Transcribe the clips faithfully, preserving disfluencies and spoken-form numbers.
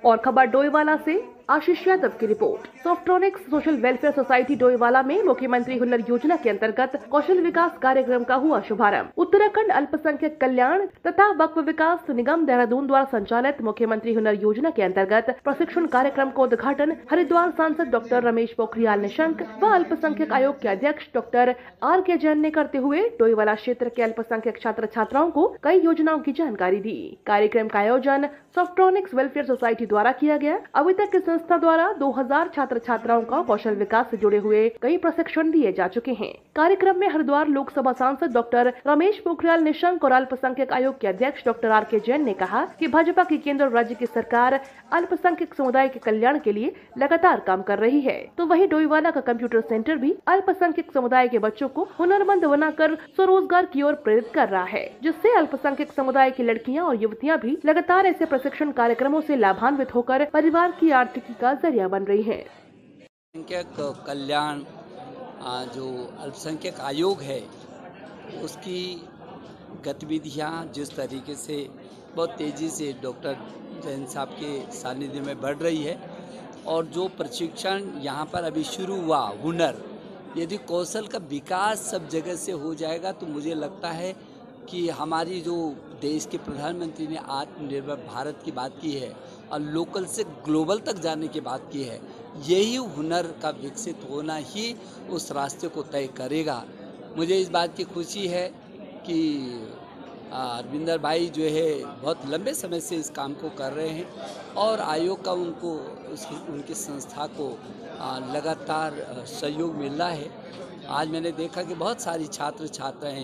और खबर डोईवाला से आशीष यादव की report. Softronics social welfare society Doiwala में मुख्यमंत्री हुनर योजना के अंतर्गत कौशल विकास कार्यक्रम का हुआ शुभारंभ। उत्तराखंड अल्पसंख्यक कल्याण तथा वक्फ विकास निगम देहरादून द्वारा संचालित मुख्यमंत्री हुनर योजना के अंतर्गत प्रशिक्षण कार्यक्रम को उद्घाटन हरिद्वार सांसद डॉक्टर रमेश पोखरियाल निशंक व अल्पसंख्यक आयोग के अध्यक्ष डॉक्टर आर के जैन ने करते हुए डोईवाला क्षेत्र के अल्पसंख्यक छात्र छात्राओं को कई योजनाओं की जानकारी दी। कार्यक्रम का आयोजन सॉफ्ट्रॉनिक्स वेलफेयर सोसाइटी द्वारा किया गया। अभी तक इस संस्था द्वारा दो हज़ार छात्र छात्राओं का कौशल विकास से जुड़े हुए कई प्रशिक्षण दिए जा चुके हैं। कार्यक्रम में हरिद्वार लोकसभा सांसद डॉक्टर रमेश पोखरियाल निशंक और अल्पसंख्यक आयोग के अध्यक्ष डॉक्टर आर के जैन ने कहा कि भाजपा की केंद्र और राज्य की सरकार अल्पसंख्यक समुदाय के कल्याण के लिए लगातार काम कर रही है, तो वहीं डोईवाला का कंप्यूटर सेंटर भी अल्पसंख्यक समुदाय के बच्चों को हुनरमंद बनाकर स्वरोजगार की ओर प्रेरित कर रहा है, जिससे अल्पसंख्यक समुदाय की लड़कियां और युवतियां भी लगातार ऐसे प्रशिक्षण कार्यक्रमों से लाभान्वित होकर परिवार की आर्थिकी का जरिया बन रही है। अल्पसंख्यक कल्याण जो अल्पसंख्यक आयोग है उसकी गतिविधियां जिस तरीके से बहुत तेज़ी से डॉक्टर जैन साहब के सानिध्य में बढ़ रही है और जो प्रशिक्षण यहाँ पर अभी शुरू हुआ हुनर, यदि कौशल का विकास सब जगह से हो जाएगा तो मुझे लगता है कि हमारी जो देश के प्रधानमंत्री ने आत्मनिर्भर भारत की बात की है और लोकल से ग्लोबल तक जाने की बात की है, यही हुनर का विकसित होना ही उस रास्ते को तय करेगा। मुझे इस बात की खुशी है कि अरविंदर भाई जो है बहुत लंबे समय से इस काम को कर रहे हैं और आयोग का उनको उसकी उनकी संस्था को लगातार सहयोग मिल रहा है। आज मैंने देखा कि बहुत सारी छात्र छात्राएं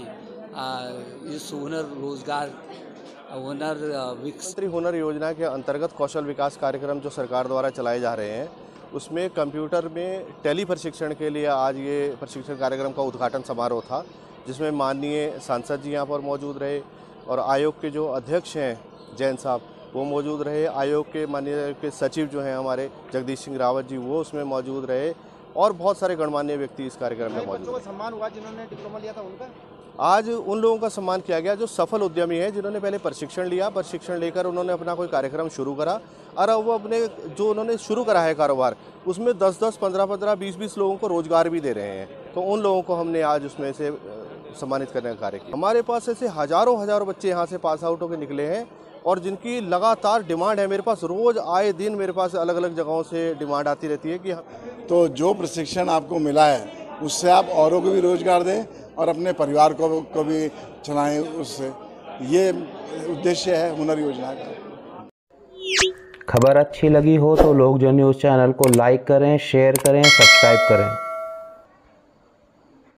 इस हुनर रोजगार हुनर विकसित हुनर योजना के अंतर्गत कौशल विकास कार्यक्रम जो सरकार द्वारा चलाए जा रहे हैं उसमें कंप्यूटर में टेली प्रशिक्षण के लिए आज ये प्रशिक्षण कार्यक्रम का उद्घाटन समारोह था, जिसमें माननीय सांसद जी यहाँ पर मौजूद रहे और आयोग के जो अध्यक्ष हैं जैन साहब वो मौजूद रहे। आयोग के माननीय के सचिव जो हैं हमारे जगदीश सिंह रावत जी वो उसमें मौजूद रहे और बहुत सारे गणमान्य व्यक्ति इस कार्यक्रम में मौजूद रहे। सम्मान हुआ जिन्होंने डिप्लोमा लिया था उनका। आज उन लोगों का सम्मान किया गया जो सफल उद्यमी हैं, जिन्होंने पहले प्रशिक्षण लिया, प्रशिक्षण लेकर उन्होंने अपना कोई कार्यक्रम शुरू करा और वो अपने जो उन्होंने शुरू करा है कारोबार उसमें दस दस पंद्रह पंद्रह बीस बीस लोगों को रोजगार भी दे रहे हैं, तो उन लोगों को हमने आज उसमें से सम्मानित करने का कार्य किया। हमारे पास ऐसे हजारों हजारों बच्चे यहाँ से पास आउट होकर निकले हैं और जिनकी लगातार डिमांड है। मेरे पास रोज आए दिन मेरे पास अलग अलग जगहों से डिमांड आती रहती है कि तो जो प्रशिक्षण आपको मिला है उससे आप औरों को भी रोजगार दें और अपने परिवार को को भी चलाएं, उससे ये उद्देश्य है हुनर योजना का। खबर अच्छी लगी हो तो लोग जो न्यूज़ चैनल को लाइक करें, शेयर करें, सब्सक्राइब करें।